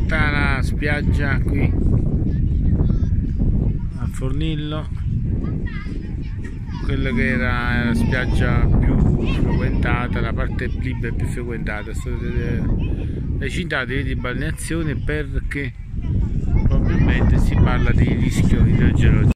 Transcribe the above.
stata la spiaggia qui a Fornillo, quella che era la spiaggia più frequentata, la parte libera più frequentata, le citate di balneazione, perché probabilmente si parla di rischio idrogeologico.